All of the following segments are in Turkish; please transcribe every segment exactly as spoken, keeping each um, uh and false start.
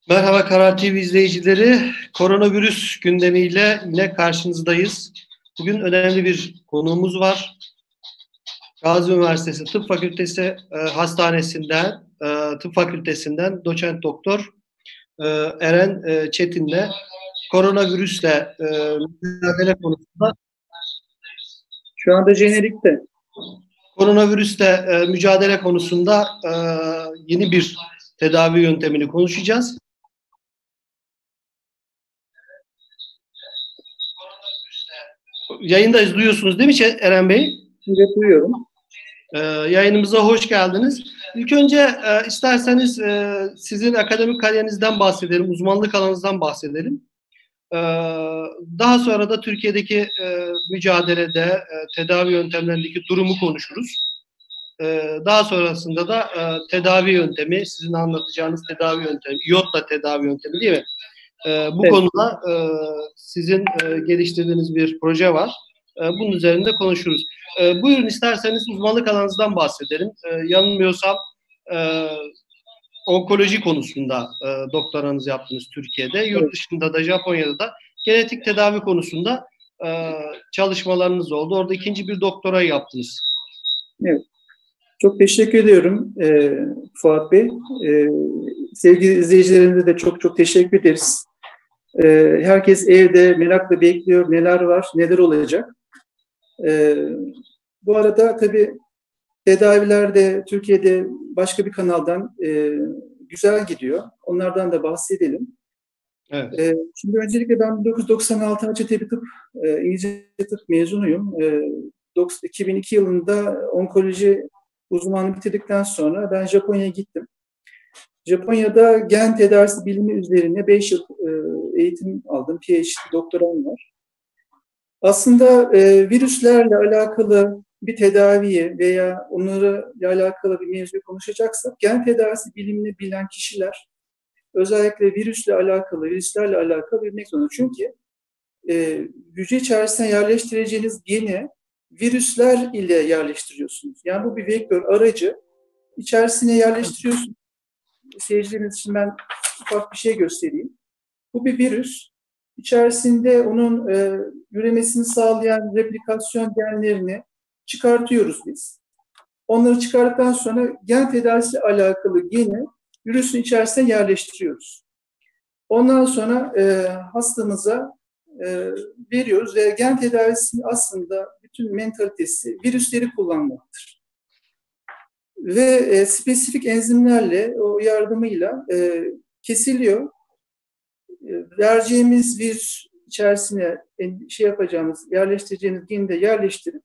Merhaba Karar T V izleyicileri. Koronavirüs gündemiyle yine karşınızdayız. Bugün önemli bir konuğumuz var. Gazi Üniversitesi Tıp Fakültesi e, Hastanesi'nden, e, Tıp Fakültesinden doçent doktor e, Eren e, Çetin'le koronavirüsle e, mücadele konusunda Şu anda jenerikte. koronavirüsle e, mücadele konusunda e, yeni bir tedavi yöntemini konuşacağız. Yayındayız, duyuyorsunuz değil mi Eren Bey? Evet, duyuyorum. Ee, yayınımıza hoş geldiniz. İlk önce e, isterseniz e, sizin akademik kariyerinizden bahsedelim, uzmanlık alanınızdan bahsedelim. Ee, daha sonra da Türkiye'deki e, mücadelede, e, tedavi yöntemlerindeki durumu konuşuruz. Ee, daha sonrasında da e, tedavi yöntemi, sizin anlatacağınız tedavi yöntemi, iyotla tedavi yöntemi değil mi? Ee, bu Evet. konuda e, sizin e, geliştirdiğiniz bir proje var. E, bunun üzerinde konuşuruz. E, buyurun, isterseniz uzmanlık alanınızdan bahsedelim. E, yanılmıyorsam e, onkoloji konusunda e, doktoranızı yaptınız Türkiye'de. Yurt Evet. dışında da, Japonya'da da genetik tedavi konusunda e, çalışmalarınız oldu. Orada ikinci bir doktorayı yaptınız. Evet. Çok teşekkür ediyorum e, Fuat Bey. E, sevgili izleyicilerimize de çok çok teşekkür ederiz. E, herkes evde merakla bekliyor. Neler var, neler olacak. E, bu arada tabii tedaviler de Türkiye'de başka bir kanaldan e, güzel gidiyor. Onlardan da bahsedelim. Evet. E, şimdi öncelikle ben bin dokuz yüz doksan altı Hacettepe Tıp, e, İngilizce Tıp mezunuyum. E, iki bin iki yılında onkoloji uzmanlığı bitirdikten sonra ben Japonya'ya gittim. Japonya'da gen tedavisi bilimi üzerine beş yıl e, eğitim aldım. P H D doktoram var. Aslında e, virüslerle alakalı bir tedaviye veya onlarla alakalı bir mevzuyu konuşacaksak gen tedavisi bilimini bilen kişiler özellikle virüsle alakalı, virüslerle alakalı bilmek zorunda. Çünkü e, hücre içerisine yerleştireceğiniz geni virüsler ile yerleştiriyorsunuz. Yani bu bir vektör aracı. İçerisine yerleştiriyorsunuz. Seyircilerimiz için ben ufak bir şey göstereyim. Bu bir virüs. İçerisinde onun e, üremesini sağlayan replikasyon genlerini çıkartıyoruz biz. Onları çıkarttıktan sonra gen tedavisi alakalı geni virüsün içerisine yerleştiriyoruz. Ondan sonra e, hastamıza e, veriyoruz ve gen tedavisinin aslında bütün mentalitesi virüsleri kullanmaktır. Ve e, spesifik enzimlerle, o yardımıyla e, kesiliyor. E, vereceğimiz bir içerisine e, şey yapacağımız, yerleştireceğimiz geni de yerleştirip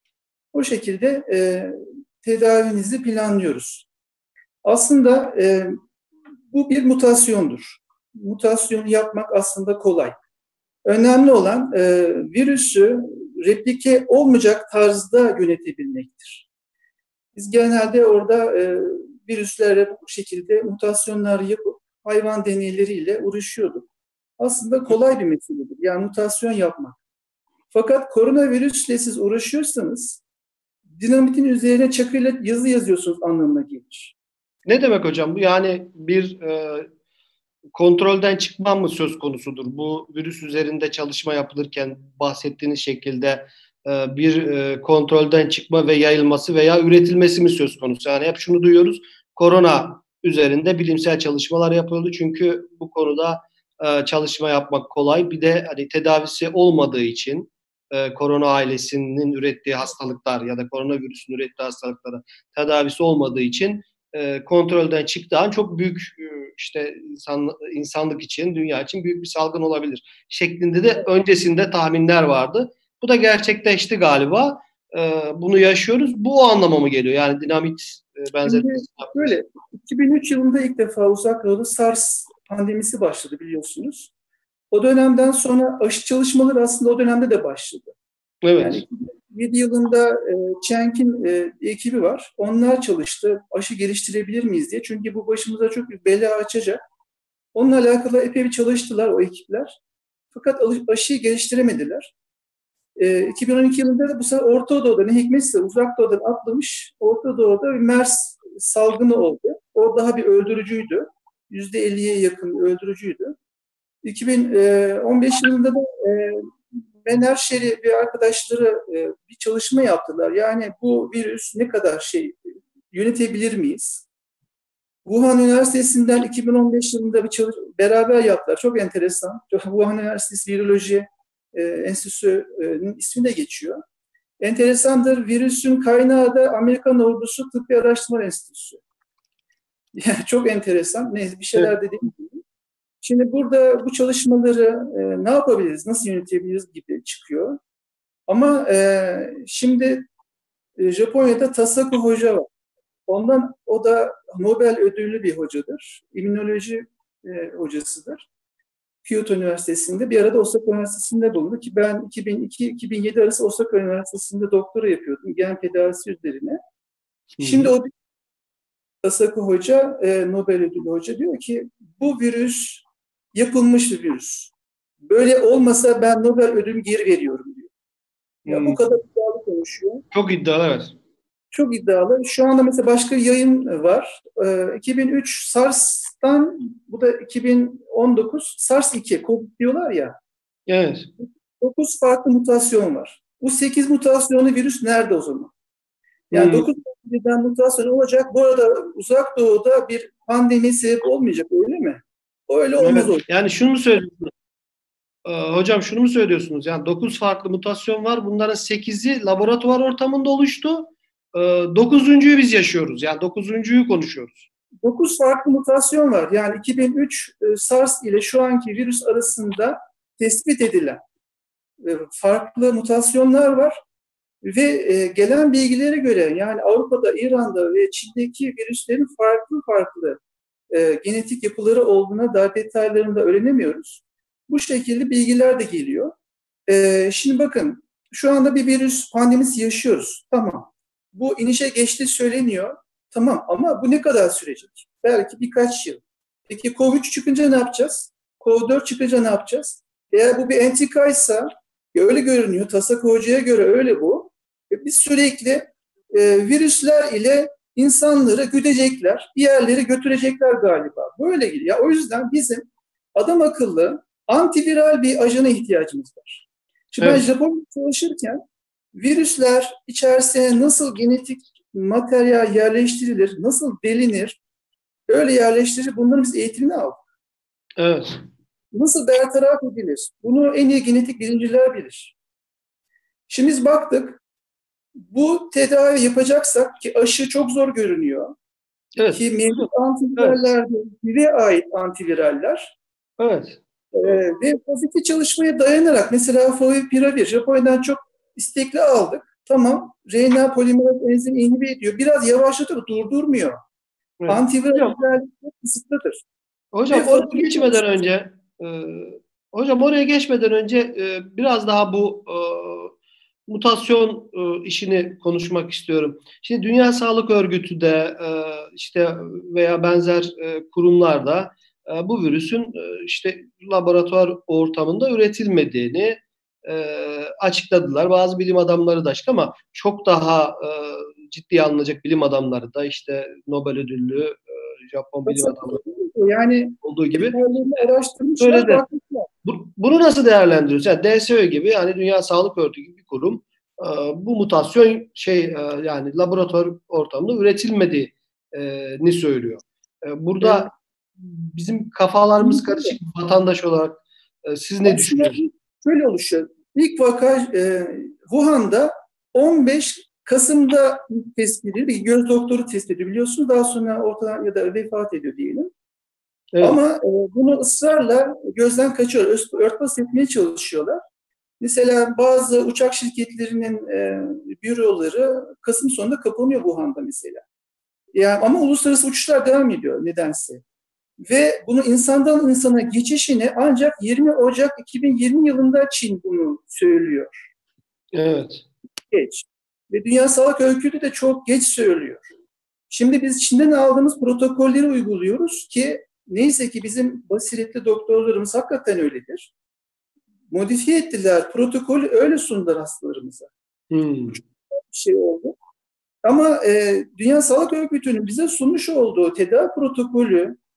o şekilde e, tedavinizi planlıyoruz. Aslında e, bu bir mutasyondur. Mutasyonu yapmak aslında kolay. Önemli olan e, virüsü replike olmayacak tarzda yönetebilmektir. Biz genelde orada e, virüslerle bu şekilde mutasyonlar yapıp hayvan deneyleriyle uğraşıyorduk. Aslında kolay bir meseledir. Yani mutasyon yapmak. Fakat koronavirüsle siz uğraşıyorsanız dinamitin üzerine çakıyla yazı yazıyorsunuz anlamına gelir. Ne demek hocam bu? Yani bir e, kontrolden çıkma mı söz konusudur? Bu virüs üzerinde çalışma yapılırken bahsettiğiniz şekilde e, bir e, kontrolden çıkma ve yayılması veya üretilmesi mi söz konusu? Yani hep şunu duyuyoruz. Korona üzerinde bilimsel çalışmalar yapıldı. Çünkü bu konuda e, çalışma yapmak kolay. Bir de hani tedavisi olmadığı için e, korona ailesinin ürettiği hastalıklar ya da koronavirüsün ürettiği hastalıklara tedavisi olmadığı için e, kontrolden çıktığı an çok büyük e, işte insan, insanlık için, dünya için büyük bir salgın olabilir şeklinde de öncesinde tahminler vardı. Bu da gerçekleşti galiba. E, bunu yaşıyoruz. Bu o anlama mı geliyor? Yani dinamit e, benzetmesi. Böyle iki bin üç yılında ilk defa uzak doğuda SARS pandemisi başladı biliyorsunuz. O dönemden sonra aşı çalışmaları aslında o dönemde de başladı. Evet. Yani iki bin yedi yılında e, Cenk'in e, ekibi var. Onlar çalıştı. Aşı geliştirebilir miyiz diye. Çünkü bu başımıza çok bir bela açacak. Onunla alakalı epey bir çalıştılar o ekipler. Fakat aşıyı geliştiremediler. E, iki bin on iki yılında da bu sefer Orta Doğu'da ne hikmetse uzak doğudan atlamış. Orta Doğu'da bir MERS salgını oldu. O daha bir öldürücüydü. yüzde elliye yakın öldürücüydü. iki bin on beş yılında da e, Menaşeri ve arkadaşları e, bir çalışma yaptılar. Yani bu virüs ne kadar şey yönetebilir miyiz? Wuhan Üniversitesi'nden iki bin on beş yılında bir çalışma beraber yaptılar. Çok enteresan. Wuhan Üniversitesi Viroloji e, Enstitüsü'nün ismi de geçiyor. Enteresandır. Virüsün kaynağı da Amerikan Ordusu Tıbbi Araştırma Enstitüsü. Yani çok enteresan. Neyse bir şeyler Evet. dediğim gibi. Şimdi burada bu çalışmaları e, ne yapabiliriz, nasıl yönetebiliriz gibi çıkıyor. Ama e, şimdi e, Japonya'da Tasaku Hoca var. Ondan o da Nobel ödüllü bir hocadır. İmmünoloji e, hocasıdır. Kyoto Üniversitesi'nde bir arada Osaka Üniversitesi'nde bulundu ki ben iki bin iki iki bin yedi arası Osaka Üniversitesi'nde doktora yapıyordum gen tedavisi üzerine. Şimdi o Tasaku Hoca, e, Nobel ödüllü hoca diyor ki bu virüs yapılmış bir virüs. Böyle olmasa ben Nobel ödülümü geri veriyorum diyor. Ya Hmm. bu kadar iddialı konuşuyor. Çok iddialı, evet. Çok iddialı. Şu anda mesela başka bir yayın var. Ee, iki bin üç SARS'tan, bu da iki bin on dokuz SARS iki COVID diyorlar ya. Evet. dokuz farklı mutasyon var. Bu sekiz mutasyonlu virüs nerede o zaman? Yani Hmm. dokuz birden mutasyon olacak. Bu arada Uzak Doğu'da bir pandemi sebep olmayacak, öyle mi? Öyle olmaz Evet. o. Yani şunu mu söylüyorsunuz? Ee, hocam şunu mu söylüyorsunuz? Yani dokuz farklı mutasyon var. Bunların sekizi laboratuvar ortamında oluştu. Ee, dokuzuncuyu biz yaşıyoruz. Yani dokuzuncuyu konuşuyoruz. dokuz farklı mutasyon var. Yani iki bin üç e, SARS ile şu anki virüs arasında tespit edilen e, farklı mutasyonlar var. Ve e, gelen bilgilere göre yani Avrupa'da, İran'da ve Çin'deki virüslerin farklı farklı e, genetik yapıları olduğuna dair detaylarını da öğrenemiyoruz. Bu şekilde bilgiler de geliyor. E, şimdi bakın, şu anda bir virüs pandemisi yaşıyoruz. Tamam. Bu inişe geçti söyleniyor. Tamam, ama bu ne kadar sürecek? Belki birkaç yıl. Peki COVID üç çıkınca ne yapacağız? COVID dört çıkınca ne yapacağız? Eğer bu bir entrikaysa, öyle görünüyor, Tasaka Hoca'ya göre öyle bu. E, biz sürekli e, virüsler ile insanları güdecekler, bir yerlere götürecekler galiba. Böyle gidiyor. Ya o yüzden bizim adam akıllı antiviral bir ajana ihtiyacımız var. Şimdi ben Evet. Japonya'da çalışırken virüsler içerisine nasıl genetik materyal yerleştirilir, nasıl delinir, öyle yerleştirilir. Bunların biz eğitimini aldık. Evet. Nasıl bertaraf edilir? Bunu en iyi genetik bilimciler bilir. Şimdi biz baktık, bu tedavi yapacaksak ki aşı çok zor görünüyor. Evet. Ki mevcut Evet. antiviraller de vive ait antiviraller. Evet. Ee, ve pozitif çalışmaya dayanarak mesela Favipiravir Japonya'dan çok istekli aldık. Tamam. R N A polimeraz enzimi inhibe ediyor. Biraz yavaşlatıyor, durdurmuyor. Evet. Antiviral Hocam, özellikle kısıtlıdır. Ve hocam oraya orada geçmeden önce e, hocam oraya geçmeden önce e, biraz daha bu e, mutasyon e, işini konuşmak istiyorum. Şimdi Dünya Sağlık Örgütü de e, işte veya benzer e, kurumlarda e, bu virüsün e, işte laboratuvar ortamında üretilmediğini e, açıkladılar. Bazı bilim adamları da açıkladı ama çok daha e, ciddiye alınacak bilim adamları da işte Nobel ödüllü e, Japon bilim adamları yani olduğu gibi detaylarını araştırmışlar, söyledi. bakmışlar. Bu- Bunu nasıl değerlendiriyoruz? Yani D S Ö gibi, yani Dünya Sağlık Örgütü gibi bir kurum e, bu mutasyon şey e, yani laboratuvar ortamında üretilmediğini söylüyor. E, Ee, Burada bizim kafalarımız karışık, vatandaş olarak e, siz ne Aslında düşünüyorsunuz? şöyle oluşuyor. İlk vaka e, Wuhan'da on beş Kasım'da tespit edildi. Bir göz doktoru tespit ediyor biliyorsunuz. Daha sonra ortadan ya da vefat ediyor diyelim. Evet. Ama e, bunu ısrarla gözden kaçıyor. Örtbas etmeye çalışıyorlar. Mesela bazı uçak şirketlerinin e, büroları Kasım sonunda kapanıyor Wuhan'da mesela. Yani, ama uluslararası uçuşlar devam ediyor nedense. Ve bunu insandan insana geçişini ancak yirmi Ocak iki bin yirmi yılında Çin bunu söylüyor. Evet. Geç. Ve Dünya Sağlık Örgütü de çok geç söylüyor. Şimdi biz Çin'den aldığımız protokolleri uyguluyoruz ki neyse ki bizim basiretli doktorlarımız hakikaten öyledir. Modifiye ettiler. Protokolü öyle sundular hastalarımıza. Hmm. Bir şey oldu. Ama e, Dünya Sağlık Örgütü'nün bize sunmuş olduğu tedavi protokolü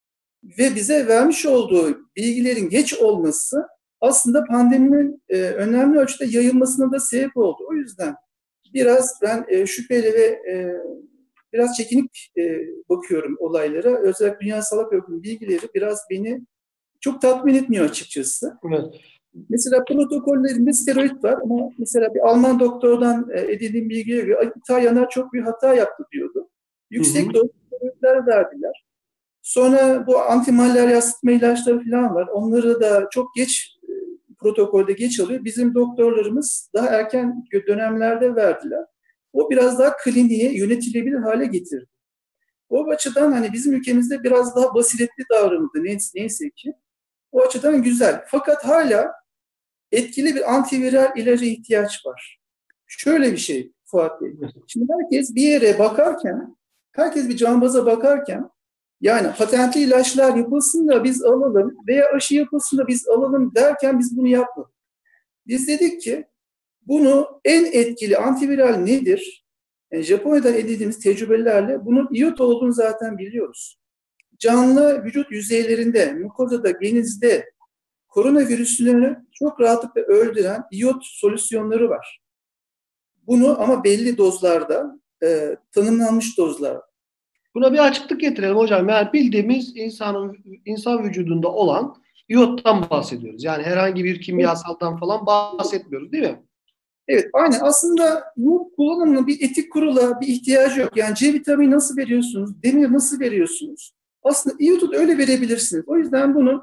ve bize vermiş olduğu bilgilerin geç olması aslında pandeminin e, önemli ölçüde yayılmasına da sebep oldu. O yüzden biraz ben e, şüpheli ve e, biraz çekinik e, bakıyorum olaylara. Özellikle Dünya Sağlık Örgütü'nün bilgileri biraz beni çok tatmin etmiyor açıkçası. Evet. Mesela protokollerinde steroid var ama mesela bir Alman doktordan e, edindiğim bilgiye göre İtalyanlar çok büyük hata yaptı diyordu. Yüksek doz steroidler verdiler. Sonra bu antimallarya sıtma ilaçları falan var. Onları da çok geç e, protokolde geç alıyor. Bizim doktorlarımız daha erken dönemlerde verdiler. O biraz daha kliniğe yönetilebilir hale getirdi. O açıdan hani bizim ülkemizde biraz daha basiretli davranıldı neyse, neyse ki. O açıdan güzel. Fakat hala etkili bir antiviral ilaca ihtiyaç var. Şöyle bir şey Fuat Bey. Şimdi herkes bir yere bakarken, herkes bir cambaza bakarken, yani patentli ilaçlar yapılsın da biz alalım veya aşı yapılsın da biz alalım derken biz bunu yapmadık. Biz dedik ki bunu en etkili antiviral nedir? Yani Japonya'dan edindiğimiz tecrübelerle bunun iyot olduğunu zaten biliyoruz. Canlı vücut yüzeylerinde, mukozada, genizde koronavirüsünü çok rahatlıkla öldüren iyot solüsyonları var. Bunu ama belli dozlarda, e, tanımlanmış dozlar. Buna bir açıklık getirelim hocam. Yani bildiğimiz insanın insan vücudunda olan iyottan bahsediyoruz. Yani herhangi bir kimyasaldan falan bahsetmiyoruz değil mi? Evet, aynen. Aslında iyot kullanımının bir etik kurula bir ihtiyacı yok. Yani C vitamini nasıl veriyorsunuz, demir nasıl veriyorsunuz? Aslında iyotu da öyle verebilirsiniz. O yüzden bunu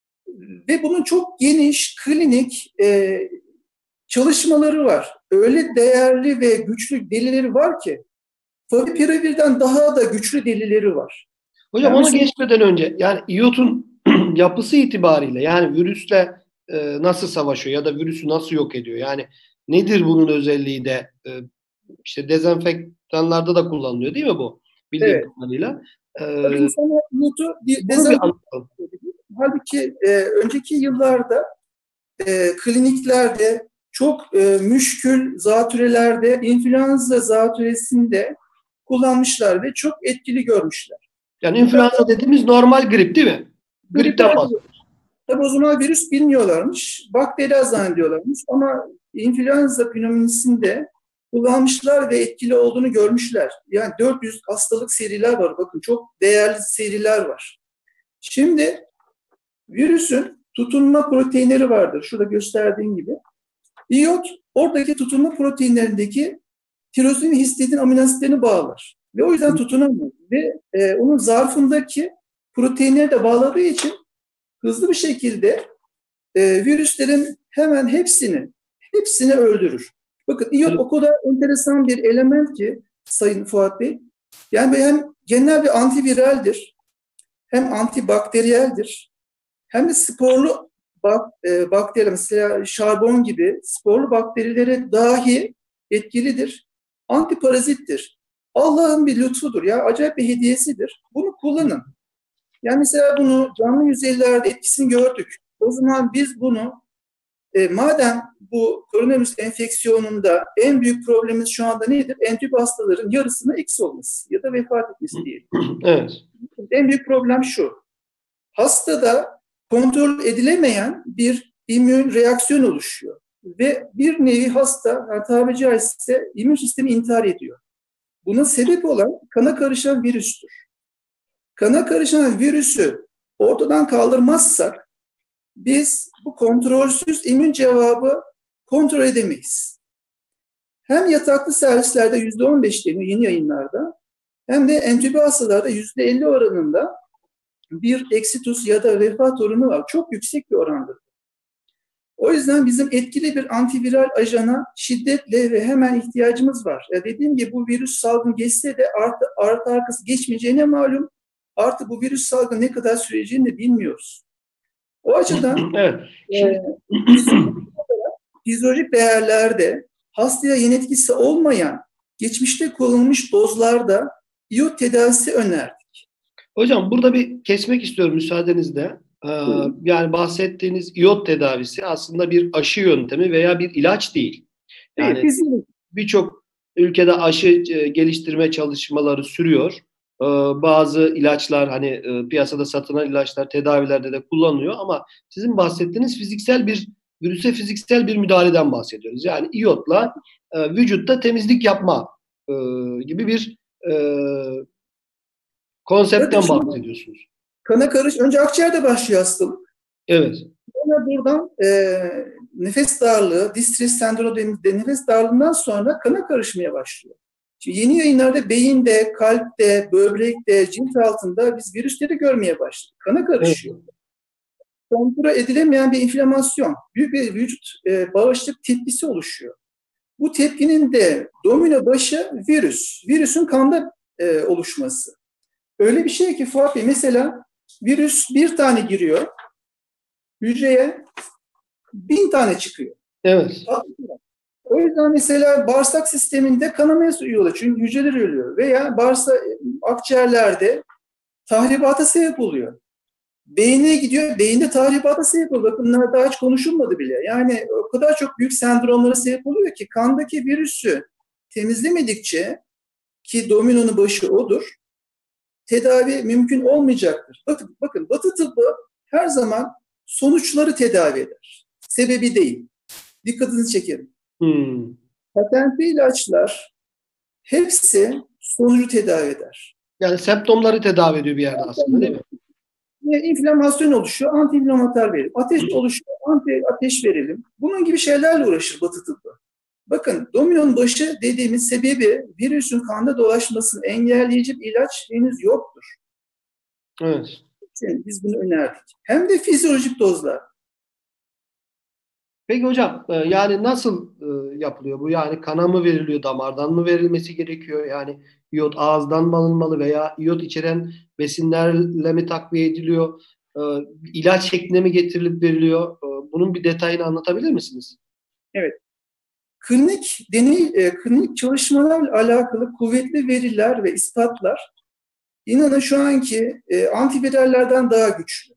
ve bunun çok geniş klinik e, çalışmaları var. Öyle değerli ve güçlü delilleri var ki Favipiravir'den daha da güçlü delilleri var. Hocam Yani ona mesela, geçmeden önce yani iyotun yapısı itibariyle yani virüsle e, nasıl savaşıyor ya da virüsü nasıl yok ediyor? Yani nedir bunun özelliği de e, işte dezenfektanlarda da kullanılıyor değil mi bu? Bildiğim evet. kadarıyla. E, Tabii insanlar iyotu bunu bir dezenfekte anlatalım. ediyor. Halbuki e, önceki yıllarda e, kliniklerde çok e, müşkül zatürrelerde, influenza zatürresinde kullanmışlar ve çok etkili görmüşler. Yani Fakat influenza dediğimiz normal grip değil mi? Gripten gripler, bahsediyoruz. tabii o zaman virüs bilmiyorlarmış, bakteri zannediyorlarmış ama influenza pneumonisinde kullanmışlar ve etkili olduğunu görmüşler. Yani dört yüz hastalık seriler var, bakın çok değerli seriler var. Şimdi virüsün tutunma proteinleri vardır, şurada gösterdiğim gibi. İyot oradaki tutunma proteinlerindeki tirozin ve histidin amino asitlerini bağlar. Ve o yüzden tutunamıyor. Ve e, onun zarfındaki proteinleri de bağladığı için hızlı bir şekilde e, virüslerin hemen hepsini hepsini öldürür. Bakın iyot o kadar enteresan bir element ki Sayın Fuat Bey. Yani hem genel bir antiviraldir, hem antibakteriyeldir, hem de sporlu bak, e, bakteriler, mesela şarbon gibi sporlu bakterilere dahi etkilidir. Antiparazittir. Allah'ın bir lütfudur ya, acayip bir hediyesidir. Bunu kullanın. Yani mesela bunu canlı yüzeylerde etkisini gördük. O zaman biz bunu e, madem bu koronavirüs enfeksiyonunda en büyük problemimiz şu anda nedir? Entübe hastaların yarısına eksi olması ya da vefat etmesi diyelim. Evet. En büyük problem şu. Hastada kontrol edilemeyen bir immün reaksiyon oluşuyor. Ve bir nevi hasta, yani tabiri caizse immün sistemi intihar ediyor. Buna sebep olan kana karışan virüstür. Kana karışan virüsü ortadan kaldırmazsak biz bu kontrolsüz immün cevabı kontrol edemeyiz. Hem yataklı servislerde yüzde on beş deniyor yeni yayınlarda, hem de entübe hastalarda yüzde elli oranında bir eksitus ya da vefat oranı var. Çok yüksek bir orandır. O yüzden bizim etkili bir antiviral ajana şiddetle ve hemen ihtiyacımız var. Ya dediğim gibi bu virüs salgın geçse de artı, artı arkası geçmeyeceğine malum. Artı bu virüs salgını ne kadar süreceğini de bilmiyoruz. O açıdan evet. Şimdi... e, fizyolojik değerlerde hastaya yan etkisi olmayan geçmişte kullanılmış dozlarda iyot tedavisi önerdik. Hocam burada bir kesmek istiyorum müsaadenizle. Ee, yani bahsettiğiniz iyot tedavisi aslında bir aşı yöntemi veya bir ilaç değil. Yani birçok ülkede aşı geliştirme çalışmaları sürüyor. Ee, bazı ilaçlar hani e, piyasada satılan ilaçlar tedavilerde de kullanılıyor ama sizin bahsettiğiniz fiziksel bir virüse fiziksel bir müdahaleden bahsediyoruz. Yani iyotla e, vücutta temizlik yapma e, gibi bir e, Bakın konseptten şimdi bahsediyorsunuz. kana karış, önce akciğerde başlıyor hastalık. Evet. Sonra buradan e, nefes darlığı, distres sendromu dediğimizde nefes darlığından sonra kana karışmaya başlıyor. Şimdi yeni yayınlarda beyinde, kalpte, böbrekte, cilt altında biz virüsleri görmeye başladık. Kana Evet. karışıyor. Kontrol edilemeyen bir inflamasyon, büyük bir vücut e, bağışıklık tepkisi oluşuyor. Bu tepkinin de domino başı virüs. Virüsün kanda e, oluşması. Öyle bir şey ki Fuat Bey, mesela virüs bir tane giriyor, hücreye bin tane çıkıyor. Evet. O yüzden mesela bağırsak sisteminde kanamaya yol açıyor. Çünkü hücreler ölüyor. Veya bağırsak, akciğerlerde tahribata sebep oluyor. Beyine gidiyor, beyinde tahribata sebep oluyor. Bakın bunlar daha hiç konuşulmadı bile. Yani o kadar çok büyük sendromlara sebep oluyor ki kandaki virüsü temizlemedikçe, ki dominonun başı odur, tedavi mümkün olmayacaktır. Bakın, bakın Batı tıbbı her zaman sonuçları tedavi eder. Sebebi değil. Dikkatinizi çekerim. Hmm. Patentli ilaçlar hepsi sonucu tedavi eder. Yani semptomları tedavi ediyor bir yerde aslında, değil mi? Ve inflamasyon oluşuyor, antiinflamatuar verelim. Ateş oluşuyor, anti ateş verelim. Bunun gibi şeylerle uğraşır Batı tıbbı. Bakın, dominonun başı dediğimiz sebebi virüsün kanda dolaşmasını engelleyici bir ilaç henüz yoktur. Evet. Yani biz bunu önerdik. Hem de fizyolojik dozlar. Peki hocam, e, yani nasıl e, yapılıyor bu? Yani kana mı veriliyor, damardan mı verilmesi gerekiyor? Yani iyot ağızdan mı alınmalı veya iyot içeren besinlerle mi takviye ediliyor? E, ilaç şeklinde mi getirilip veriliyor? E, bunun bir detayını anlatabilir misiniz? Evet. Klinik deney, e, klinik çalışmalarla alakalı kuvvetli veriler ve ispatlar, inanın şu anki e, antivirallerden daha güçlü.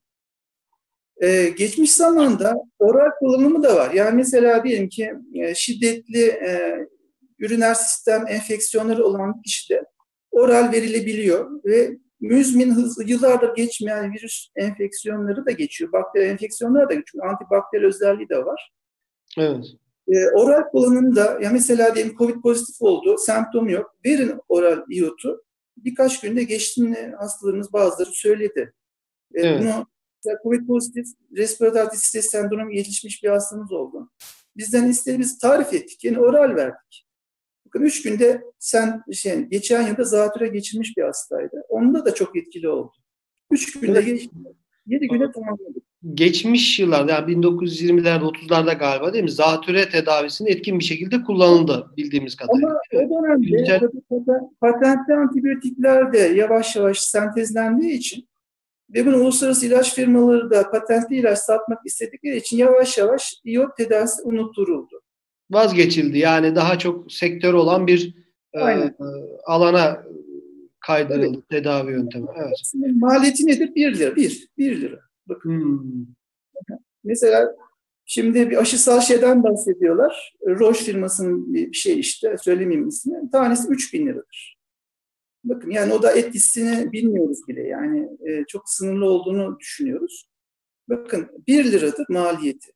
E, geçmiş zamanda oral kullanımı da var. Yani mesela diyelim ki e, şiddetli e, üriner sistem enfeksiyonları olan kişide oral verilebiliyor ve müzmin hızlı yıllardır geçmeyen virüs enfeksiyonları da geçiyor. Bakteri enfeksiyonları da geçiyor. Antibakteri özelliği de var. Evet. E, oral kullanımda, ya mesela diyelim COVID pozitif oldu, semptomu yok. Verin oral iyotu. Birkaç günde geçtiğini hastalarımız bazıları söyledi. E, Evet. bunu COVID pozitif respiratory distres sendromu gelişmiş bir hastamız oldu. Bizden istediğimiz tarif ettik. Yani oral verdik. Bakın üç günde sen şey, geçen yılda zatüre geçirmiş bir hastaydı. Onda da çok etkili oldu. Üç günde Evet. geçti. Yedi güne tamamladık. Geçmiş yıllarda, yani bin dokuz yüz yirmilerde otuzlarda galiba, değil mi? Zatüre tedavisinin etkin bir şekilde kullanıldı bildiğimiz kadarıyla. Ama o dönemde Bilimsel... tabii patentli antibiyotikler de yavaş yavaş sentezlendiği için ve bunu uluslararası ilaç firmaları da patentli ilaç satmak istedikleri için yavaş yavaş iyot tedavisi unutturuldu. Vazgeçildi. Yani daha çok sektör olan bir e, Aynen. alana Tabii. kaydırıldı tedavi yöntemi. Evet. Hepsinin maliyeti nedir? Bir lira. Bir. Bir lira. Bakın. Hmm. Mesela şimdi bir aşısal şeyden bahsediyorlar. Roche firmasının bir şey işte, söylemeyeyim ismini. Tanesi üç bin liradır. Bakın yani o da etkisini bilmiyoruz bile. Yani e, çok sınırlı olduğunu düşünüyoruz. Bakın bir liradır maliyeti.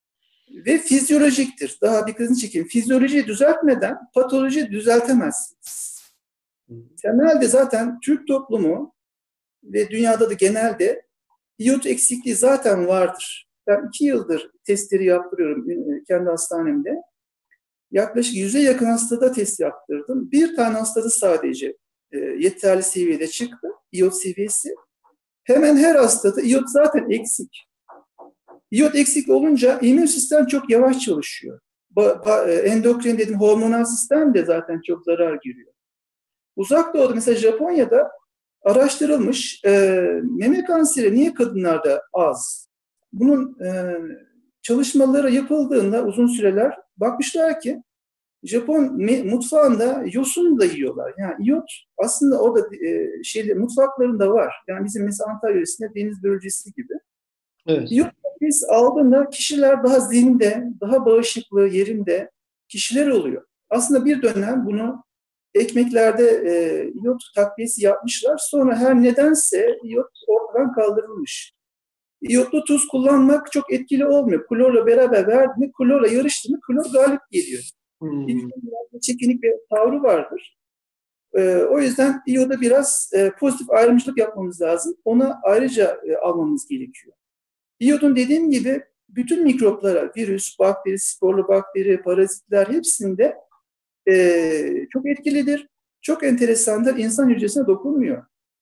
Ve fizyolojiktir. Daha dikkatini çekeyim. Fizyolojiyi düzeltmeden patolojiyi düzeltemezsiniz. Temelde zaten Türk toplumu ve dünyada da genelde iyot eksikliği zaten vardır. Ben iki yıldır testleri yaptırıyorum kendi hastanemde. Yaklaşık yüze yakın hastada test yaptırdım. Bir tane hastada sadece e, yeterli seviyede çıktı iyot seviyesi. Hemen her hastada iyot zaten eksik. İyot eksik olunca immün sistem çok yavaş çalışıyor. Ba, ba, endokrin dediğim hormonal sistem de zaten çok zarar görüyor. Uzak Doğu'da mesela Japonya'da araştırılmış e, meme kanseri niye kadınlarda az? Bunun e, çalışmaları yapıldığında uzun süreler bakmışlar ki Japon mutfağında yosun da yiyorlar. Yani iyot aslında orada e, şeyde mutfaklarında var. Yani bizim mesela Antalya yöresinde deniz börülcesi gibi. Evet. İyot biz aldığında kişiler daha zinde, daha bağışıklığı yerinde kişiler oluyor. Aslında bir dönem bunu ekmeklerde e, iyot takviyesi yapmışlar. Sonra her nedense iyot ortadan kaldırılmış. İyotlu tuz kullanmak çok etkili olmuyor. Klorla beraber verdi mi, klorla yarıştı mı, klor galip geliyor. Hmm. Bir çekinik bir tavrı vardır. E, o yüzden iyoda biraz e, pozitif ayrımcılık yapmamız lazım. Ona ayrıca e, almamız gerekiyor. İyodun dediğim gibi bütün mikroplara, virüs, bakteri, sporlu bakteri, parazitler hepsinde e, çok etkilidir. Çok enteresandır. İnsan hücresine dokunmuyor.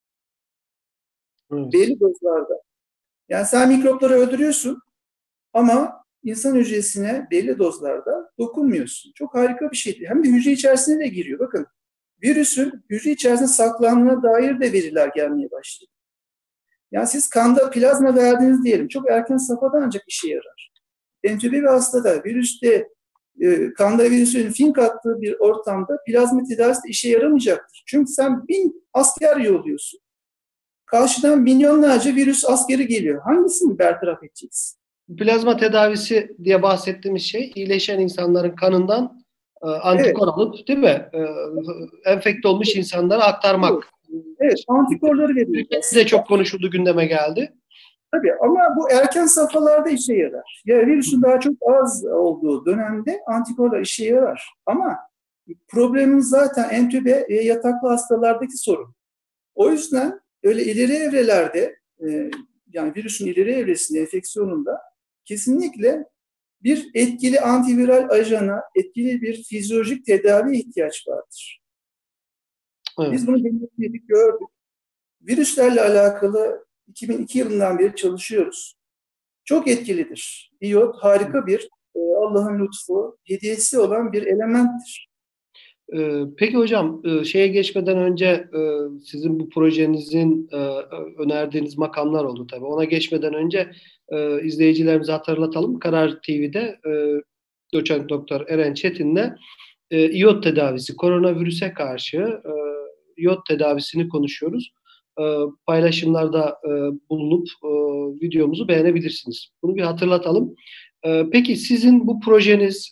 Evet. Belli dozlarda. Yani sen mikropları öldürüyorsun ama insan hücresine belli dozlarda dokunmuyorsun. Çok harika bir şeydi. Hem de hücre içerisine de giriyor. Bakın virüsün hücre içerisinde saklandığına dair de veriler gelmeye başladı. Yani siz kanda plazma verdiniz diyelim. Çok erken safhada ancak işe yarar. Entübe bir hastada virüste e, kanda virüsün fink attığı bir ortamda plazma tedavisi de işe yaramayacaktır. Çünkü sen bin asker yolluyorsun. Karşıdan milyonlarca virüs askeri geliyor. Hangisini bertaraf edeceksin? Plazma tedavisi diye bahsettiğimiz şey iyileşen insanların kanından e, antikor evet. alıp değil mi? E, enfekte olmuş insanlara aktarmak. Evet, antikorları veriyor. Türkiye'de de çok konuşuldu, gündeme geldi. Tabii ama bu erken safhalarda işe yarar. Ya virüsün daha çok az olduğu dönemde antikorlar işe yarar. Ama problemimiz zaten entübe ve yataklı hastalardaki sorun. O yüzden öyle ileri evrelerde e, yani virüsün ileri evresinde, enfeksiyonunda kesinlikle bir etkili antiviral ajana, etkili bir fizyolojik tedaviye ihtiyaç vardır. Evet. Biz bunu deneyimledik, gördük. Virüslerle alakalı iki bin iki yılından beri çalışıyoruz. Çok etkilidir. İyot harika bir e, Allah'ın lütfu, hediyesi olan bir elementtir. Peki hocam, şeye geçmeden önce sizin bu projenizin önerdiğiniz makamlar oldu tabii. Ona geçmeden önce izleyicilerimize hatırlatalım. Karar T V'de doçent doktor Eren Çetin'le iyot tedavisi, koronavirüse karşı iyot tedavisini konuşuyoruz. Paylaşımlarda bulunup videomuzu beğenebilirsiniz. Bunu bir hatırlatalım. Peki sizin bu projeniz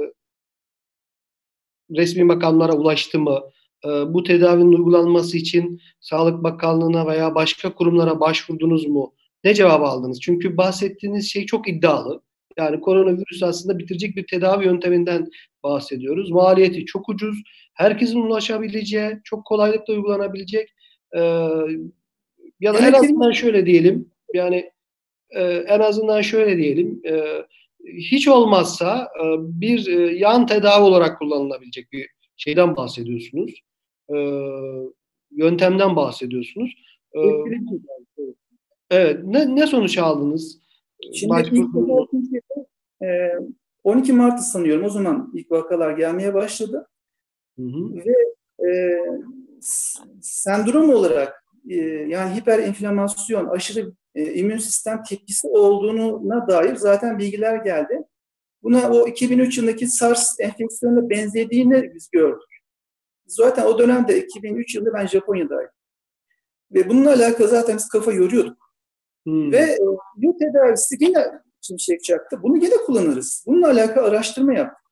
resmi makamlara ulaştı mı? Bu tedavinin uygulanması için Sağlık Bakanlığı'na veya başka kurumlara başvurdunuz mu? Ne cevap aldınız? Çünkü bahsettiğiniz şey çok iddialı. Yani koronavirüs aslında bitirecek bir tedavi yönteminden bahsediyoruz. Maliyeti çok ucuz. Herkesin ulaşabileceği, çok kolaylıkla uygulanabilecek e, ya da en azından şöyle diyelim, yani e, en azından şöyle diyelim, e, hiç olmazsa e, bir e, yan tedavi olarak kullanılabilecek bir şeyden bahsediyorsunuz. E, yöntemden bahsediyorsunuz. E, evet. Ne, ne sonuç aldınız? Şimdi ilk defa Türkiye'de on iki Mart'ta sanıyorum o zaman ilk vakalar gelmeye başladı. Hı hı. Ve e, sendrom olarak e, yani hiperinflamasyon, aşırı e, immün sistem tepkisi olduğuna dair zaten bilgiler geldi. Buna o iki bin üç yılındaki SARS enfeksiyonuna benzediğini biz gördük. Zaten o dönemde iki bin üç yılında ben Japonya'daydım. Ve bununla alakalı zaten biz kafa yoruyorduk. Hmm. Ve e, bu tedavisi yine şimşek çaktı. Bunu yine kullanırız. Bununla alakalı araştırma yaptık.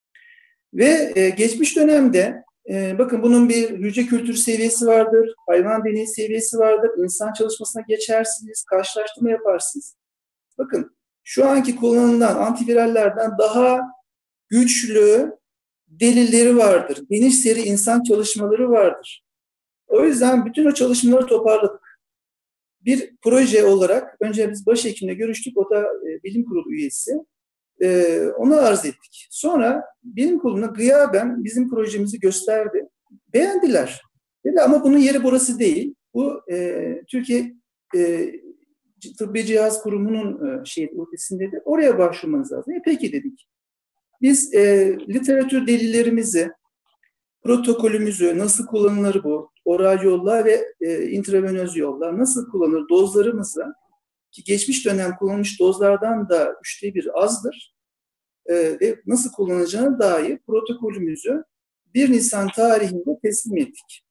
Ve e, geçmiş dönemde e, bakın bunun bir hücre kültürü seviyesi vardır, hayvan deneyi seviyesi vardır, insan çalışmasına geçersiniz, karşılaştırma yaparsınız. Bakın şu anki kullanılan antivirallerden daha güçlü delilleri vardır. Geniş seri insan çalışmaları vardır. O yüzden bütün o çalışmaları toparladık. Bir proje olarak önce biz başhekimle görüştük, o da e, bilim kurulu üyesi. Ee, onu arz ettik. Sonra bilim kuruluna gıyaben bizim projemizi gösterdi. Beğendiler. Dedi ama bunun yeri burası değil. Bu e, Türkiye e, Tıbbi Cihaz Kurumu'nun e, şey ofisindedir. Oraya başvurmanız lazım. E, peki dedik. Biz e, literatür delillerimizi, protokolümüzü, nasıl kullanılır bu, oral yollar ve e, intravenöz yollar nasıl kullanılır, dozlarımızı ki geçmiş dönem kullanılmış dozlardan da üçte bir azdır e, ve nasıl kullanacağına dair protokolümüzü bir Nisan tarihinde teslim ettik.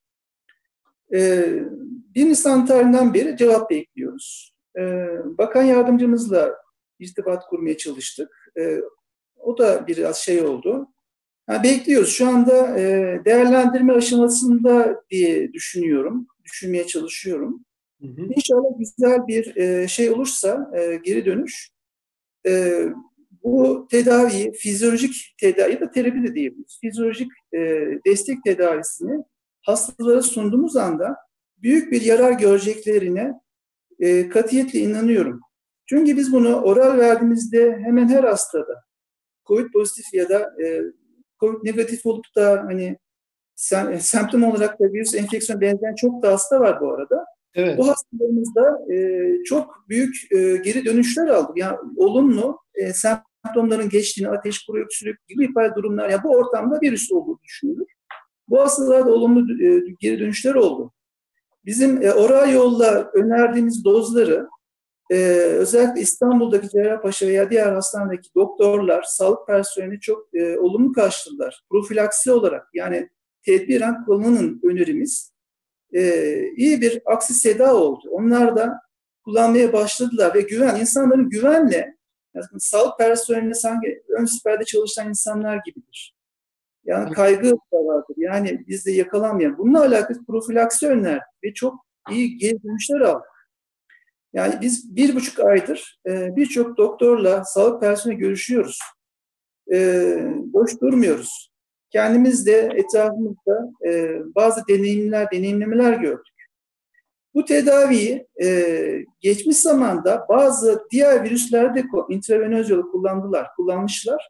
E, bir Nisan tarihinden beri cevap bekliyoruz. E, Bakan yardımcımızla irtibat kurmaya çalıştık. E, o da biraz şey oldu. Yani bekliyoruz. Şu anda e, değerlendirme aşamasında diye düşünüyorum. Düşünmeye çalışıyorum. Hı hı. İnşallah güzel bir e, şey olursa, e, geri dönüş. E, Bu tedaviyi, fizyolojik tedavi ya da terapi de diyebiliriz. Fizyolojik e, destek tedavisini hastalara sunduğumuz anda büyük bir yarar göreceklerine e, katiyetle inanıyorum. Çünkü biz bunu oral verdiğimizde hemen her hastada COVID pozitif ya da e, COVID negatif olup da hani sem e, semptom olarak da virüs enfeksiyon benzeyen çok da hasta var bu arada. Bu Evet. hastalarımızda e, çok büyük e, geri dönüşler aldık. Yani olumlu e, semptomların geçtiğini, ateş, kuru öksürük gibi durumlar, yani bu ortamda virüs olduğu düşünülür. Bu hastalarda olumlu e, geri dönüşler oldu. Bizim e, oral yolla önerdiğimiz dozları e, özellikle İstanbul'daki Cerrahpaşa veya diğer hastanedeki doktorlar, sağlık personeli çok e, olumlu karşıladılar. Profilaksi olarak, yani tedbiren kullanının önerimiz e, iyi bir aksi seda oldu. Onlar da kullanmaya başladılar ve güven, insanların güvenle, yani sağlık personeline sanki ön siperde çalışan insanlar gibidir. Yani kaygı da vardır. Yani bizde yakalanmayan. Bununla alakalı profilaksi önerdi ve çok iyi geri dönüşler aldık. Yani biz bir buçuk aydır e, birçok doktorla, sağlık personeli görüşüyoruz. E, boş durmuyoruz. Kendimiz de etrafımızda e, bazı deneyimler, deneyimlemeler gördük. Bu tedaviyi e, geçmiş zamanda bazı diğer virüslerde intravenöz yolu kullandılar, kullanmışlar.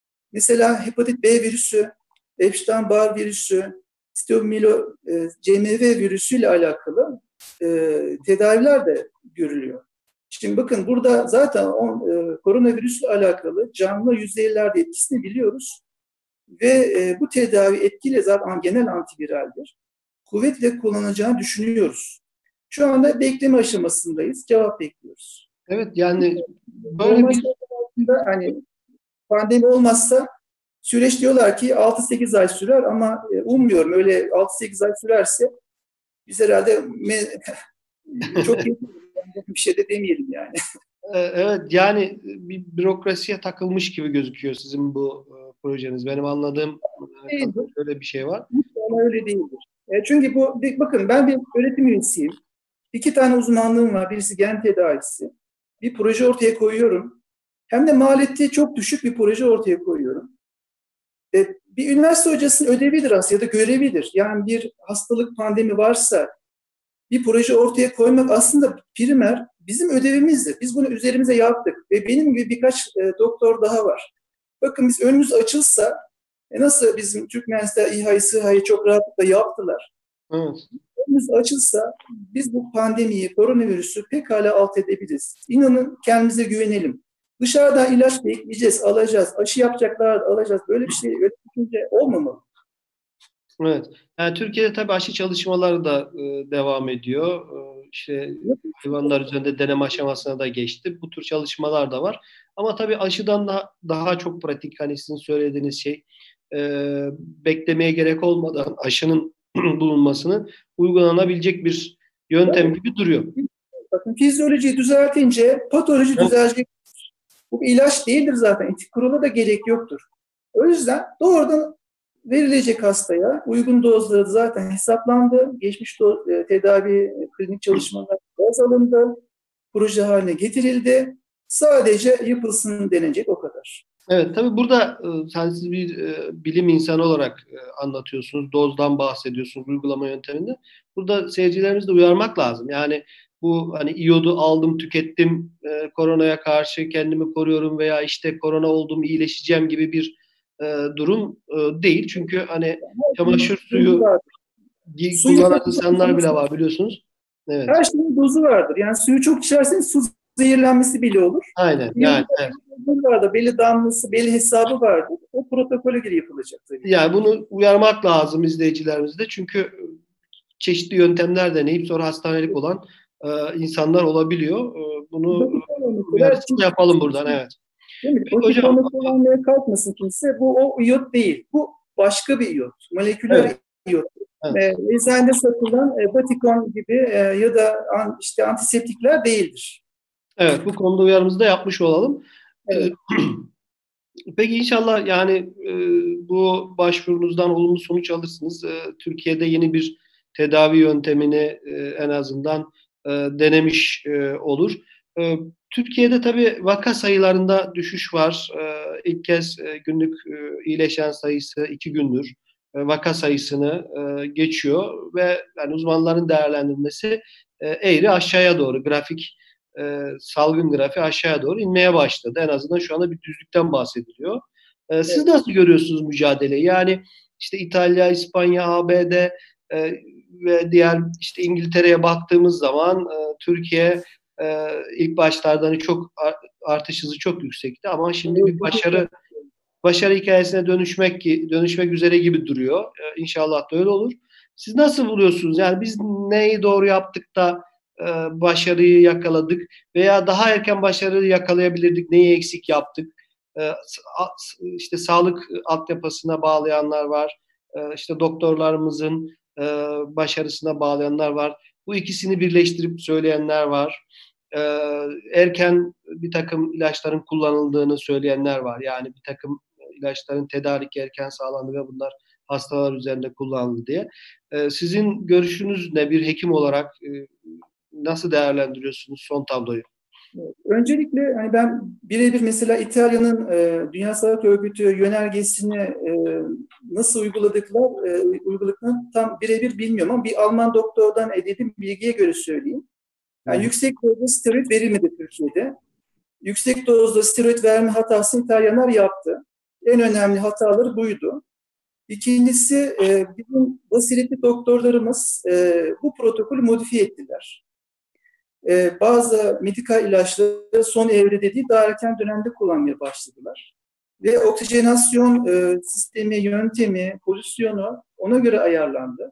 Mesela hepatit B virüsü, Epstein-Barr virüsü, Stomilo, e, C M V virüsüyle alakalı e, tedaviler de görülüyor. Şimdi bakın burada zaten on, e, koronavirüsle alakalı canlı yüzeylerde etkisini biliyoruz. Ve e, bu tedavi etkili zaten genel antiviraldir. Kuvvetle kullanacağını düşünüyoruz. Şu anda bekleme aşamasındayız. Cevap bekliyoruz. Evet, yani böyle Normal bir şartlarda hani pandemi olmazsa süreç diyorlar ki altı sekiz ay sürer ama e, ummuyorum öyle altı sekiz ay sürerse biz herhalde çok bir şey de demeyelim yani. e, evet, yani bir bürokrasiye takılmış gibi gözüküyor sizin bu e, projeniz. Benim anladığım e, kadarıyla Değildir. öyle bir şey var. Ama öyle değildir. E, çünkü bu bakın ben bir öğretim üyesiyim. İki tane uzmanlığım var. Birisi gen tedavisi. Bir proje ortaya koyuyorum. Hem de maliyeti çok düşük bir proje ortaya koyuyorum. E, bir üniversite hocasının ödevidir aslında ya da görevidir. Yani bir hastalık, pandemi varsa bir proje ortaya koymak aslında primer bizim ödevimizdir. Biz bunu üzerimize yaptık. Ve benim gibi birkaç e, doktor daha var. Bakın biz önümüz açılsa e, nasıl bizim Türk mühendisler İHA'yı, SİHA'yı çok rahatlıkla yaptılar. Evet. Önümüz açılsa biz bu pandemiyi, koronavirüsü pekala alt edebiliriz. İnanın kendimize güvenelim. Dışarıdan ilaç bekleyeceğiz, alacağız. Aşı yapacaklar, alacağız. Böyle bir şey, öyle bir düşünce olmamalı. Evet. Yani Türkiye'de tabii aşı çalışmaları da e, devam ediyor. E, işte hayvanlar üzerinde deneme aşamasına da geçti. Bu tür çalışmalar da var. Ama tabii aşıdan daha, daha çok pratik, hani sizin söylediğiniz şey, e, beklemeye gerek olmadan aşının bulunmasını uygulanabilecek bir yöntem Tabii. gibi duruyor. Bakın fizyolojiyi düzeltince patoloji Evet. düzelecek. Bu bir ilaç değildir zaten. Etik kurula da gerek yoktur. O yüzden doğrudan verilecek hastaya uygun dozları zaten hesaplandı. Geçmiş do- e, tedavi, klinik çalışmalar baz alındı. Proje haline getirildi. Sadece yapılsın denecek o kadar. Evet, tabii burada e, sen siz bir e, bilim insanı olarak e, anlatıyorsunuz, dozdan bahsediyorsunuz, uygulama yönteminde. Burada seyircilerimizi de uyarmak lazım. Yani bu hani iyodu aldım, tükettim, e, koronaya karşı kendimi koruyorum veya işte korona oldum, iyileşeceğim gibi bir e, durum e, değil. Çünkü hani çamaşır Dozu suyu vardır. gi- Suyu kullanan çok insanlar bile içerseniz, var, biliyorsunuz. Evet, her şeyin dozu vardır. Yani suyu çok içerseniz su zehirlenmesi bile olur. aynen Yılda yani. Evet. belli vardır, belli damlası, belli hesabı vardır. O protokole göre yapılacak tabii ki. Yani bunu uyarmak lazım izleyicilerimizde. Çünkü çeşitli yöntemler deneyip sonra hastanelik olan e, insanlar olabiliyor. E, bunu Botiform mesela uyarısını ciddi, yapalım buradan, evet. değil mi? Peki hocam, Botiform kullanmaya kalkmasın kimse. Bu o iyot değil. Bu başka bir iyot. Moleküler evet, iyot. evet, E, eczanede satılan e, Batikon gibi e, ya da an, işte antiseptikler değildir. evet, bu konuda uyarımızı da yapmış olalım. E, Evet. Peki inşallah yani e, bu başvurunuzdan olumlu sonuç alırsınız. E, Türkiye'de yeni bir tedavi yöntemini e, en azından e, denemiş e, olur. E, Türkiye'de tabii vaka sayılarında düşüş var. E, ilk kez e, günlük e, iyileşen sayısı iki gündür e, vaka sayısını e, geçiyor ve yani uzmanların değerlendirmesi e, eğri aşağıya doğru grafik e, salgın grafiği aşağıya doğru inmeye başladı. En azından şu anda bir düzlükten bahsediliyor. E, siz Evet. nasıl görüyorsunuz mücadeleyi? Yani işte İtalya, İspanya, A B D e, ve diğer işte İngiltere'ye baktığımız zaman e, Türkiye e, ilk başlardan hani çok artış hızı çok yüksekti ama şimdi bir başarı başarı hikayesine dönüşmek dönüşmek üzere gibi duruyor. E, İnşallah da öyle olur. Siz nasıl buluyorsunuz? Yani biz neyi doğru yaptık da e, başarıyı yakaladık veya daha erken başarıyı yakalayabilirdik? Neyi eksik yaptık? E, işte sağlık altyapısına bağlayanlar var. E, işte doktorlarımızın e, başarısına bağlayanlar var. Bu ikisini birleştirip söyleyenler var. E, Erken bir takım ilaçların kullanıldığını söyleyenler var. Yani bir takım ilaçların tedariki erken sağlandı ve bunlar hastalar üzerinde kullanıldı diye. E, sizin görüşünüz ne bir hekim olarak e, nasıl değerlendiriyorsunuz son tabloyu? Öncelikle hani ben birebir mesela İtalya'nın e, Dünya Sağlık Örgütü yönergesini e, nasıl uyguladıklar, e, uyguladıklarını tam birebir bilmiyorum ama bir Alman doktordan edindiğim bilgiye göre söyleyeyim. Yani Hı. yüksek dozda steroid verilmedi Türkiye'de. Yüksek dozda steroid verme hatasını İtalyanlar yaptı. En önemli hataları buydu. İkincisi e, bizim basiretli doktorlarımız e, bu protokolü modifiye ettiler. E, bazı medikal ilaçları son evrede değil daha erken dönemde kullanmaya başladılar. Ve oksijenasyon e, sistemi, yöntemi, pozisyonu ona göre ayarlandı.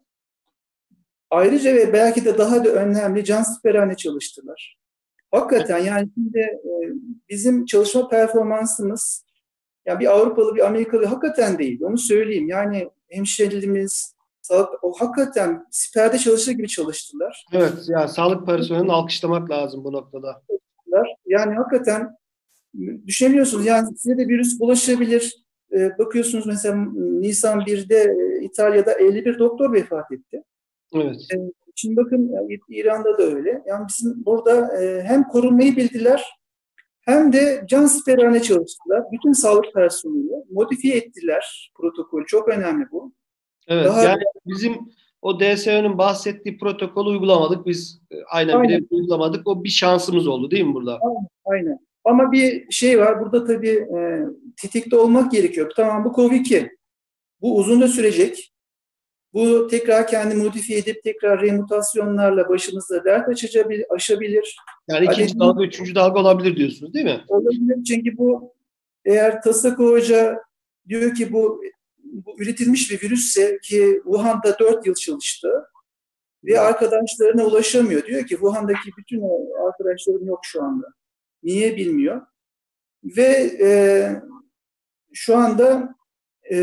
Ayrıca ve belki de daha da önemli cansiperhane çalıştılar. Hakikaten yani şimdi e, bizim çalışma performansımız yani bir Avrupalı bir Amerikalı hakikaten değil. Onu söyleyeyim. Yani hemşerilerimiz sağlık, o hakikaten siperde çalışır gibi çalıştılar. Evet, ya sağlık personelini alkışlamak lazım bu noktada. Yani hakikaten düşünemiyorsunuz. Yani size de virüs bulaşabilir. E, bakıyorsunuz mesela Nisan birde e, İtalya'da elli bir doktor vefat etti. Evet. E, şimdi bakın İran'da da öyle. Yani bizim burada e, hem korunmayı bildiler hem de cansiperhane çalıştılar. Bütün sağlık personeli modifiye ettiler protokolü. Çok önemli bu. Evet, Daha yani bizim o D S O'nun bahsettiği protokolü uygulamadık. Biz e, aynen bile aynen, uygulamadık. O bir şansımız oldu değil mi burada? aynen, aynen. Ama bir şey var. Burada tabii e, tetikte olmak gerekiyor. Tamam bu COVID iki. Bu uzun da sürecek. Bu tekrar kendi modifiye edip tekrar remutasyonlarla başımızda dert açabilir, aşabilir. Yani Hadi ikinci dalga, üçüncü dalga olabilir diyorsunuz değil mi? olabilir. Çünkü bu eğer Tasako Hoca diyor ki bu, bu üretilmiş bir virüsse ki Wuhan'da dört yıl çalıştı ve arkadaşlarına ulaşamıyor. Diyor ki Wuhan'daki bütün o arkadaşlarım yok şu anda. Niye bilmiyor. Ve e, şu anda e,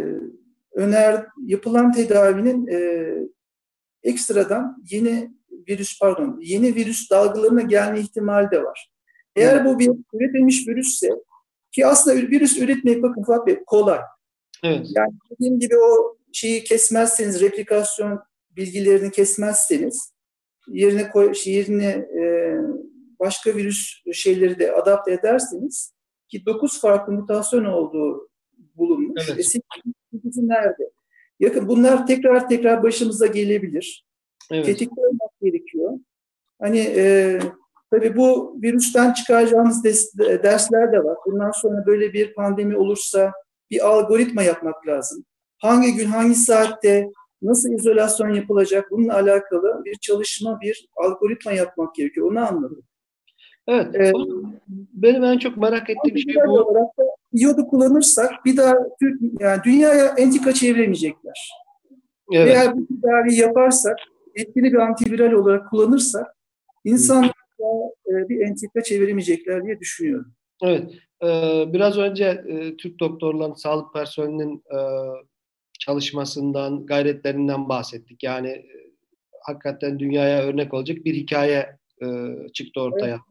öner yapılan tedavinin e, ekstradan yeni virüs pardon yeni virüs dalgalarına gelme ihtimali de var. Hı. Eğer bu bir üretilmiş virüsse ki aslında virüs üretmek bakın Fuat Bey kolay. Evet. Yani dediğim gibi o şeyi kesmezseniz replikasyon bilgilerini kesmezseniz yerine koy, yerine e, başka virüs şeyleri de adapte ederseniz ki dokuz farklı mutasyon olduğu bulunmuş. E, Evet. sekizi nerede? Yakın bunlar tekrar tekrar başımıza gelebilir. Evet. Tetikte olmak gerekiyor. Hani e, tabii bu virüsten çıkaracağımız des, dersler de var. Bundan sonra böyle bir pandemi olursa bir algoritma yapmak lazım. Hangi gün, hangi saatte, nasıl izolasyon yapılacak bununla alakalı bir çalışma, bir algoritma yapmak gerekiyor. Onu anladım. Evet. Ee, Benim en çok merak ettiğim şey antiviral bu. olarak da iyodu kullanırsak bir daha Türk, yani dünyaya entika çeviremeyecekler. Evet. Eğer bu tedaviyi yaparsak, etkili bir antiviral olarak kullanırsak insanlar e, bir entrika çeviremeyecekler diye düşünüyorum. Evet. Ee, biraz önce e, Türk doktorların, sağlık personelinin e, çalışmasından, gayretlerinden bahsettik. Yani e, hakikaten dünyaya örnek olacak bir hikaye e, çıktı Evet. ortaya.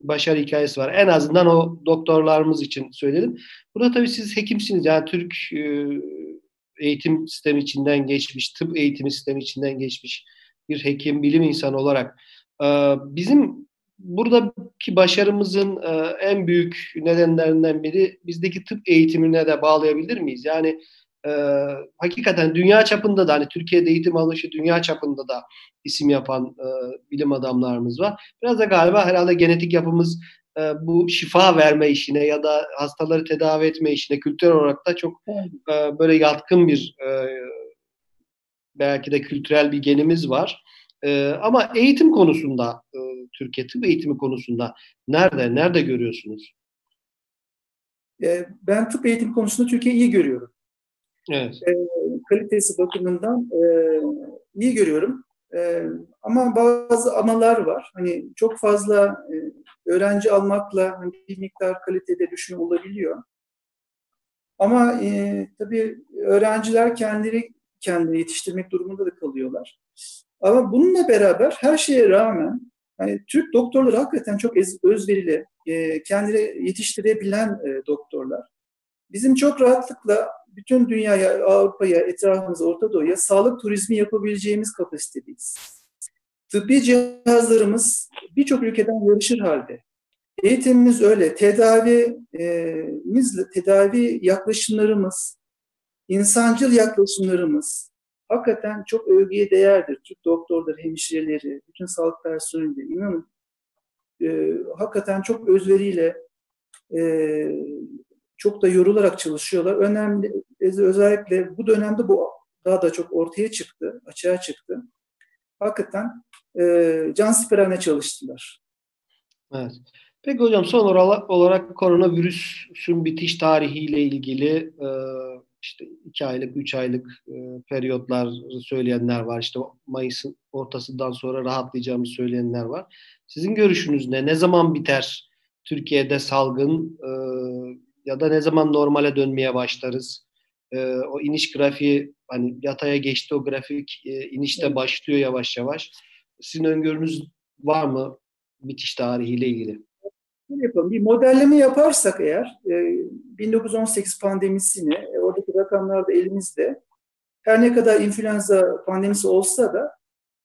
başarı hikayesi var. En azından o doktorlarımız için söyledim. Burada tabii siz hekimsiniz. Yani Türk e, eğitim sistemi içinden geçmiş, tıp eğitimi sistemi içinden geçmiş bir hekim, bilim insanı olarak e, bizim buradaki başarımızın e, en büyük nedenlerinden biri bizdeki tıp eğitimine de bağlayabilir miyiz? Yani e, hakikaten dünya çapında da hani Türkiye'de eğitim alışı dünya çapında da isim yapan e, bilim adamlarımız var. Biraz da galiba herhalde genetik yapımız e, bu şifa verme işine ya da hastaları tedavi etme işine kültürel olarak da çok e, böyle yatkın bir e, belki de kültürel bir genimiz var. E, ama eğitim konusunda e, Türkiye tıp eğitimi konusunda nerede nerede görüyorsunuz? E, ben tıp eğitim konusunda Türkiye'yi iyi görüyorum. Evet. E, kalitesi bakımından e, iyi görüyorum. E, ama bazı amalar var. Hani çok fazla e, öğrenci almakla hani bir miktar kalitede düşme olabiliyor. Ama e, tabii öğrenciler kendileri kendini yetiştirmek durumunda da kalıyorlar. Ama bununla beraber her şeye rağmen hani Türk doktorları hakikaten çok özverili, e, kendini yetiştirebilen e, doktorlar. Bizim çok rahatlıkla bütün dünyaya, Avrupa'ya, etrafımıza, Orta Doğu'ya sağlık turizmi yapabileceğimiz kapasitedeyiz. Tıbbi cihazlarımız birçok ülkeden yarışır halde. Eğitimimiz öyle. Tedavimiz, tedavi yaklaşımlarımız, insancıl yaklaşımlarımız hakikaten çok övgüye değerdir. Türk doktorları, hemşireleri, bütün sağlık personeli inanın e, hakikaten çok özveriyle e, çok da yorularak çalışıyorlar. Önemli, özellikle bu dönemde bu daha da çok ortaya çıktı, açığa çıktı. Hakikaten e, cansiperane çalıştılar. Evet. Peki hocam son olarak koronavirüsün bitiş tarihiyle ilgili e, işte iki aylık, üç aylık e, periyotlar söyleyenler var. İşte Mayıs'ın ortasından sonra rahatlayacağımız söyleyenler var. Sizin görüşünüz ne? Ne zaman biter Türkiye'de salgın e, ya da ne zaman normale dönmeye başlarız? E, o iniş grafiği hani yataya geçti o grafik e, inişte Evet. başlıyor yavaş yavaş. Sizin öngörünüz var mı bitiş tarihiyle ilgili? Yapalım. Bir modelleme yaparsak eğer e, bin dokuz yüz on sekiz pandemisini e, oradaki rakamlar da elimizde. Her ne kadar influenza pandemisi olsa da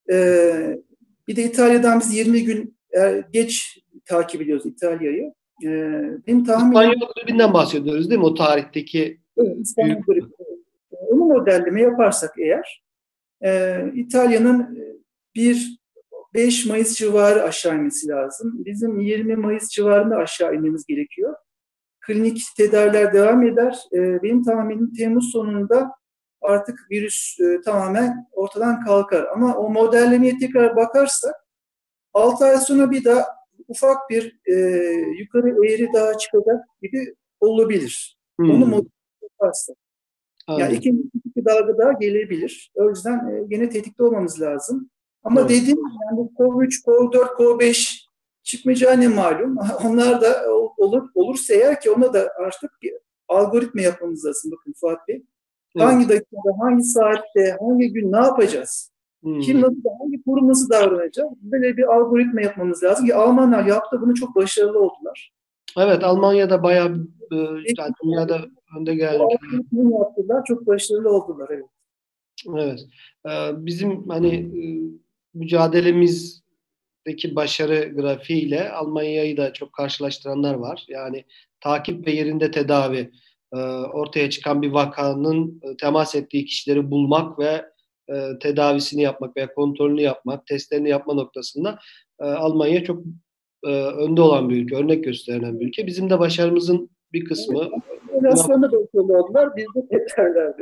e, bir de İtalya'dan biz yirmi gün e, geç takip ediyoruz İtalya'yı. E, benim tahminim İspanyol gribinden bahsediyoruz değil mi? O tarihteki evet, büyük. İspanyol gribi. Onu modelleme yaparsak eğer e, İtalya'nın bir beş Mayıs civarı aşağı inmesi lazım. Bizim yirmi Mayıs civarında aşağı inmemiz gerekiyor. Klinik tedaviler devam eder. E, benim tahminim Temmuz sonunda artık virüs e, tamamen ortadan kalkar. Ama o modellemeye tekrar bakarsak altı ay sonra bir daha ufak bir e, yukarı eğri daha çıkacak gibi olabilir. Onu Hmm, modelleme yaparsak. Yani anladım. ikinci iki dalga daha gelebilir. O yüzden e, gene tetikte olmamız lazım. Ama Evet. dediğim yani kov üç, kov dört, kov beş çıkmayacağı ne malum. Onlar da olur olursa eğer ki ona da artık bir algoritma yapmamız lazım. Bakın Fuat Bey. Evet. Hangi dakikada, hangi saatte, hangi gün ne yapacağız? Kim Hmm. nasıl, hangi kurum nasıl davranacak? Böyle bir algoritma yapmamız lazım ki Almanlar yaptı bunu çok başarılı oldular. Evet, Almanya'da bayağı e, Peki, yani dünyada önde bu gelen ülkeler. algoritmayı yaptılar, çok başarılı oldular. Evet. Evet. E, bizim hani e, mücadelemizdeki başarı grafiğiyle Almanya'yı da çok karşılaştıranlar var. Yani takip ve yerinde tedavi e, ortaya çıkan bir vakanın e, temas ettiği kişileri bulmak ve e, tedavisini yapmak veya kontrolünü yapmak, testlerini yapma noktasında e, Almanya çok e, önde olan bir ülke, örnek gösterilen bir ülke. Bizim de başarımızın bir Evet. kısmı buna. Enflasyonda başarılı oldular, bizde yeterlerdi.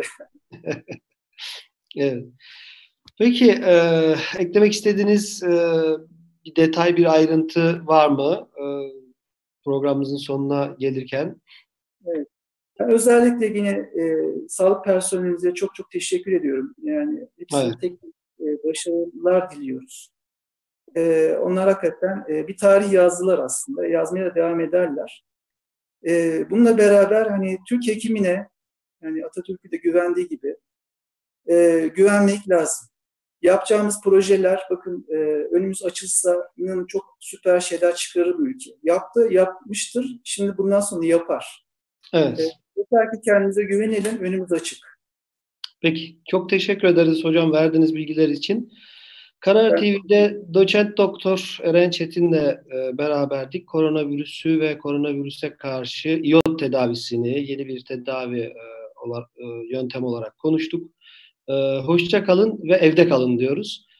Evet. Peki e, eklemek istediğiniz e, bir detay, bir ayrıntı var mı e, programımızın sonuna gelirken? Evet. Ben özellikle yine e, sağlık personelimize çok çok teşekkür ediyorum. Yani Evet. hepsine tek tek e, başarılar diliyoruz. E, onlar hakikaten e, bir tarih yazdılar aslında. Yazmaya da devam ederler. E, bununla beraber hani Türk hekimine, yani Atatürk'ü de güvendiği gibi e, güvenmek lazım. yapacağımız projeler, bakın e, önümüz açılsa inanın çok süper şeyler çıkarır bu ülke. Yaptı, yapmıştır. Şimdi bundan sonra yapar. Evet. E, yeter ki kendimize güvenelim, önümüz açık. Peki, çok teşekkür ederiz hocam verdiğiniz bilgiler için. Karar T V'de doçent doktor Eren Çetin'le e, beraberdik. Koronavirüsü ve koronavirüse karşı iyon tedavisini yeni bir tedavi e, olarak, e, yöntem olarak konuştuk. E, hoşça kalın ve evde kalın diyoruz.